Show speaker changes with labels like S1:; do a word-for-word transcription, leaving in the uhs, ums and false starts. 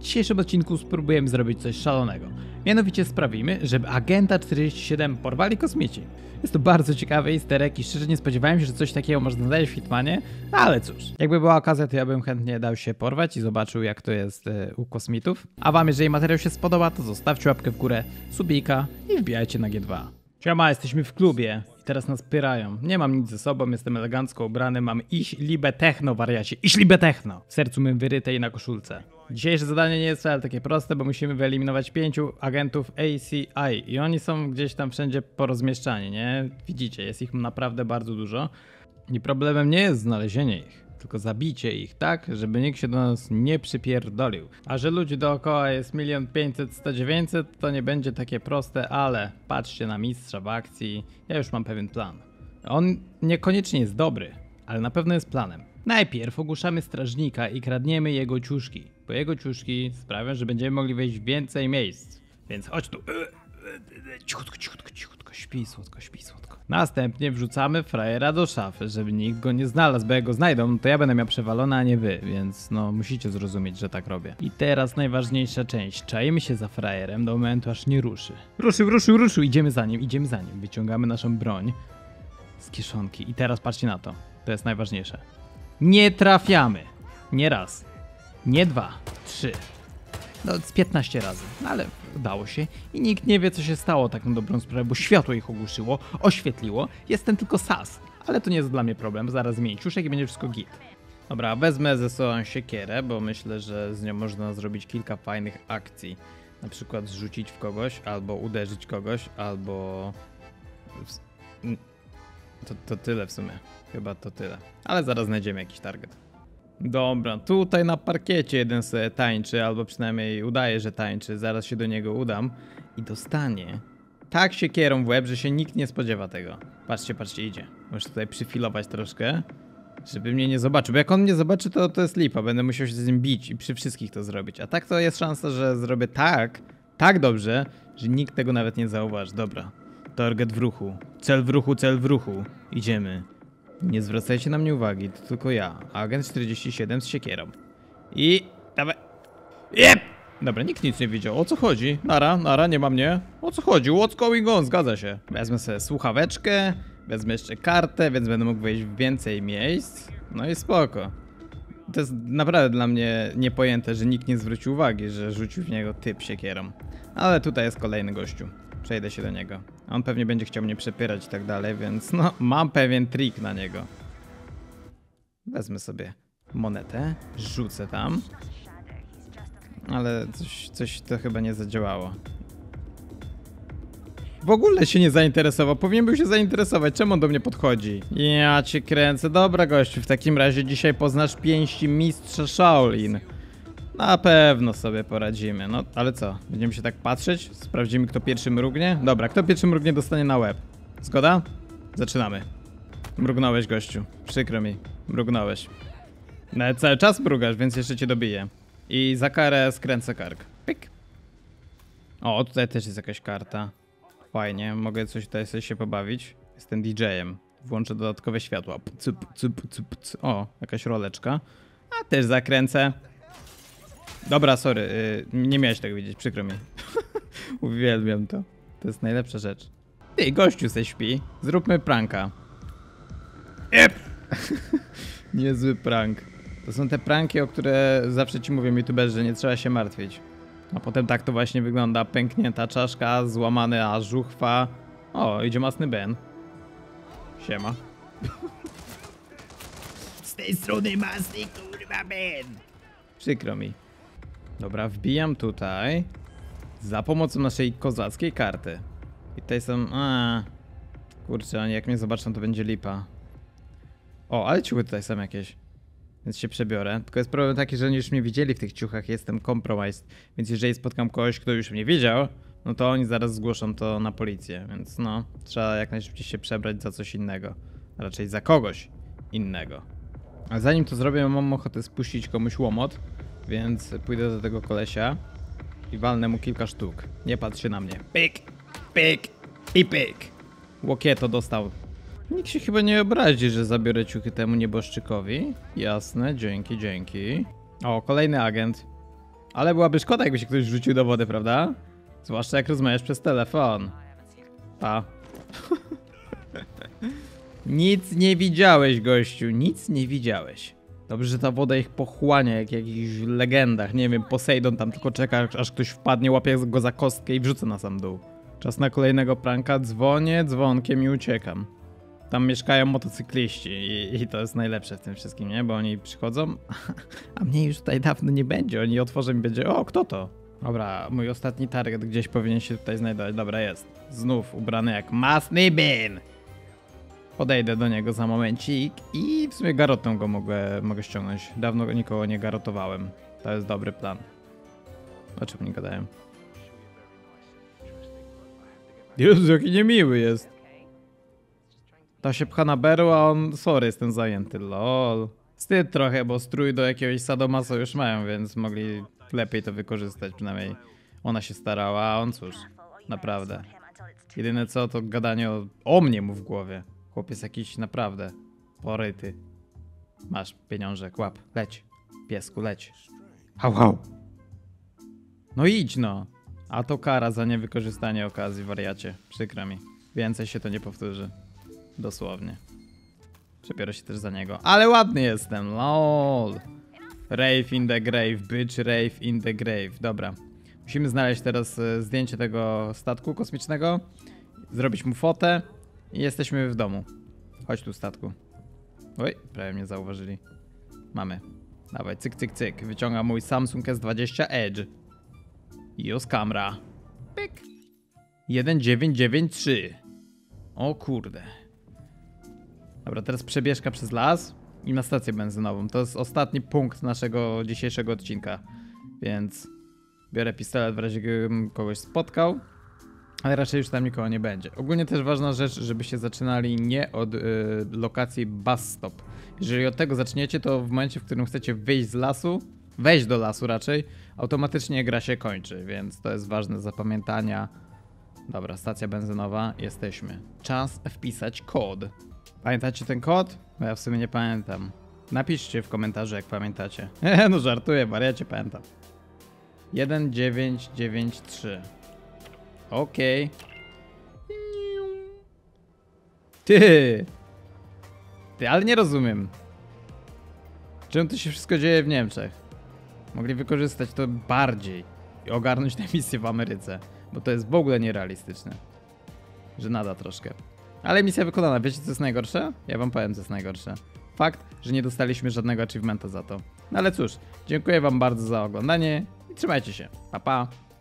S1: W dzisiejszym odcinku spróbujemy zrobić coś szalonego. Mianowicie sprawimy, żeby agenta czterdzieści siedem porwali kosmici. Jest to bardzo ciekawy easter egg i szczerze nie spodziewałem się, że coś takiego można znaleźć w Hitmanie, no ale cóż. Jakby była okazja, to ja bym chętnie dał się porwać i zobaczył, jak to jest e, u kosmitów. A wam, jeżeli materiał się spodoba, to zostawcie łapkę w górę, subika i wbijajcie na G dwa. Siema, jesteśmy w klubie i teraz nas pyrają. Nie mam nic ze sobą, jestem elegancko ubrany, mam iść libe techno, wariacie, iść libe techno. W sercu mym wyryte i na koszulce. Dzisiejsze zadanie nie jest wcale takie proste, bo musimy wyeliminować pięciu agentów A C I i oni są gdzieś tam wszędzie porozmieszczani, nie? Widzicie, jest ich naprawdę bardzo dużo i problemem nie jest znalezienie ich, tylko zabicie ich tak, żeby nikt się do nas nie przypierdolił. A że ludzi dookoła jest milion pięćset, sto, dziewięćset, to nie będzie takie proste, ale patrzcie na mistrza w akcji, ja już mam pewien plan. On niekoniecznie jest dobry, ale na pewno jest planem. Najpierw ogłuszamy strażnika i kradniemy jego ciuszki, bo jego ciuszki sprawią, że będziemy mogli wejść w więcej miejsc. Więc chodź tu. Cichutko, cichutko, cichutko, śpi słodko, śpi słodko. Następnie wrzucamy frajera do szafy, żeby nikt go nie znalazł, bo jak go znajdą, to ja będę miał przewalone, a nie wy, więc no musicie zrozumieć, że tak robię. I teraz najważniejsza część. Czajmy się za frajerem do momentu, aż nie ruszy. Ruszył, ruszył, ruszył, idziemy za nim, idziemy za nim. Wyciągamy naszą broń z kieszonki i teraz patrzcie na to. To jest najważniejsze. Nie trafiamy. Nie raz. Nie dwa. Trzy. No z piętnaście razy. No, ale udało się. I nikt nie wie, co się stało tak na dobrą sprawę, bo światło ich ogłuszyło, oświetliło. Jest ten tylko sas. Ale to nie jest dla mnie problem. Zaraz zmienię ciuszek i będzie wszystko git. Dobra, wezmę ze sobą siekierę, bo myślę, że z nią można zrobić kilka fajnych akcji. Na przykład zrzucić w kogoś, albo uderzyć kogoś, albo... To, to tyle w sumie. Chyba to tyle. Ale zaraz znajdziemy jakiś target. Dobra, tutaj na parkiecie jeden sobie tańczy, albo przynajmniej udaje, że tańczy. Zaraz się do niego udam i dostanie tak siekierą w łeb, że się nikt nie spodziewa tego. Patrzcie, patrzcie, idzie. Muszę tutaj przyfilować troszkę, żeby mnie nie zobaczył. Bo jak on mnie zobaczy, to to jest lipa. Będę musiał się z nim bić i przy wszystkich to zrobić. A tak to jest szansa, że zrobię tak, tak dobrze, że nikt tego nawet nie zauważy. Dobra. Target w ruchu. Cel w ruchu, cel w ruchu. Idziemy. Nie zwracajcie na mnie uwagi, to tylko ja. Agent czterdzieści siedem z siekierą. I... dawaj. Jep! Dobra, nikt nic nie widział. O co chodzi? Nara, nara, nie ma mnie. O co chodzi? What's going on? Zgadza się. Wezmę sobie słuchaweczkę, wezmę jeszcze kartę, więc będę mógł wejść w więcej miejsc. No i spoko. To jest naprawdę dla mnie niepojęte, że nikt nie zwrócił uwagi, że rzucił w niego typ siekierą. Ale tutaj jest kolejny gościu. Przejdę się do niego. On pewnie będzie chciał mnie przepierać i tak dalej, więc no, mam pewien trik na niego. Wezmę sobie monetę, rzucę tam. Ale coś, coś to chyba nie zadziałało. W ogóle się nie zainteresował, powinien był się zainteresować, czemu on do mnie podchodzi? Ja cię kręcę, dobra gościu, w takim razie dzisiaj poznasz pięści mistrza Shaolin. Na pewno sobie poradzimy, no ale co? Będziemy się tak patrzeć? Sprawdzimy, kto pierwszy mrugnie? Dobra, kto pierwszy mrugnie, dostanie na łeb. Zgoda? Zaczynamy. Mrugnąłeś, gościu. Przykro mi. Mrugnąłeś. Nawet cały czas mrugasz, więc jeszcze cię dobiję. I za karę skręcę kark. Pyk. O, tutaj też jest jakaś karta. Fajnie, mogę coś tutaj sobie się pobawić. Jestem D J-em. Włączę dodatkowe światła. Cyp, cyp, cyp, cyp. O, jakaś roleczka. A też zakręcę. Dobra, sorry, yy, nie miałeś tego widzieć, przykro mi. Uwielbiam to. To jest najlepsza rzecz. Ty, gościu se śpi. Zróbmy pranka. Yep. Niezły prank. To są te pranki, o które zawsze ci mówią youtuberzy, że nie trzeba się martwić. A potem tak to właśnie wygląda. Pęknięta czaszka, złamana żuchwa. O, idzie masny Ben. Siema. Z tej strony masny, kurwa, Ben. Przykro mi. Dobra, wbijam tutaj za pomocą naszej kozackiej karty. I tutaj są... A, kurczę, oni jak mnie zobaczą, to będzie lipa. O, ale ciuchy tutaj są jakieś. Więc się przebiorę. Tylko jest problem taki, że oni już mnie widzieli w tych ciuchach. Jestem compromised. Więc jeżeli spotkam kogoś, kto już mnie widział, no to oni zaraz zgłoszą to na policję. Więc no, trzeba jak najszybciej się przebrać za coś innego. A raczej za kogoś innego. A zanim to zrobię, mam ochotę spuścić komuś łomot. Więc pójdę do tego kolesia i walnę mu kilka sztuk. Nie patrz się na mnie. Pyk, pyk i pyk. Łokieto dostał. Nikt się chyba nie obrazi, że zabiorę ciuchy temu nieboszczykowi. Jasne, dzięki, dzięki. O, kolejny agent. Ale byłaby szkoda, jakby się ktoś rzucił do wody, prawda? Zwłaszcza jak rozmawiasz przez telefon. Pa. Nic nie widziałeś, gościu. Nic nie widziałeś. Dobrze, że ta woda ich pochłania, jak w jakichś legendach. Nie wiem, Poseidon tam tylko czeka, aż ktoś wpadnie, łapie go za kostkę i wrzuca na sam dół. Czas na kolejnego pranka. Dzwonię dzwonkiem i uciekam. Tam mieszkają motocykliści i, i to jest najlepsze w tym wszystkim, nie? Bo oni przychodzą, a mnie już tutaj dawno nie będzie. Oni otworzą i będzie, o, kto to? Dobra, mój ostatni target gdzieś powinien się tutaj znajdować. Dobra, jest. Znów ubrany jak masny bin. Podejdę do niego za momencik i w sumie garotą go mogę, mogę ściągnąć. Dawno nikogo nie garotowałem. To jest dobry plan. O czym nie gadają? Jezu, jaki niemiły jest. Ta się pcha na berł, a on... Sorry, jestem zajęty, lol. Wstyd trochę, bo strój do jakiegoś sadomaso już mają, więc mogli lepiej to wykorzystać. Przynajmniej ona się starała, a on cóż. Naprawdę. Jedyne co, to gadanie o, o mnie mu w głowie. Chłopiec jakiś naprawdę poryty. Masz pieniążek, łap, leć. Piesku, leć. Hał, hał. No idź no. A to kara za niewykorzystanie okazji, wariacie. Przykro mi. Więcej się to nie powtórzy. Dosłownie. Przebiorę się też za niego. Ale ładny jestem, lol. Rave in the grave, bitch, rave in the grave. Dobra. Musimy znaleźć teraz zdjęcie tego statku kosmicznego. Zrobić mu fotę. I jesteśmy w domu. Chodź tu, statku. Oj, prawie mnie zauważyli. Mamy. Dawaj, cyk, cyk, cyk. Wyciągam mój Samsung S dwadzieścia Edge. Use camera. Pyk. jeden dziewięć dziewięć trzy. O kurde. Dobra, teraz przebieżka przez las i na stację benzynową. To jest ostatni punkt naszego dzisiejszego odcinka. Więc biorę pistolet w razie gdybym kogoś spotkał. Ale raczej już tam nikogo nie będzie. Ogólnie też ważna rzecz, żebyście zaczynali nie od y, lokacji bus stop. Jeżeli od tego zaczniecie, to w momencie, w którym chcecie wyjść z lasu, wejść do lasu raczej, automatycznie gra się kończy, więc to jest ważne do zapamiętania. Dobra, stacja benzynowa, jesteśmy. Czas wpisać kod. Pamiętacie ten kod? Bo ja w sumie nie pamiętam. Napiszcie w komentarzu, jak pamiętacie. No żartuję, wariacie, pamiętam. jeden dziewięć dziewięć trzy. Okej. Okay. Ty! Ty, ale nie rozumiem. Czemu to się wszystko dzieje w Niemczech? Mogli wykorzystać to bardziej i ogarnąć tę misję w Ameryce. Bo to jest w ogóle nierealistyczne. Że nada troszkę. Ale misja wykonana. Wiecie, co jest najgorsze? Ja wam powiem, co jest najgorsze. Fakt, że nie dostaliśmy żadnego achievementa za to. No ale cóż, dziękuję wam bardzo za oglądanie i trzymajcie się. Pa, pa.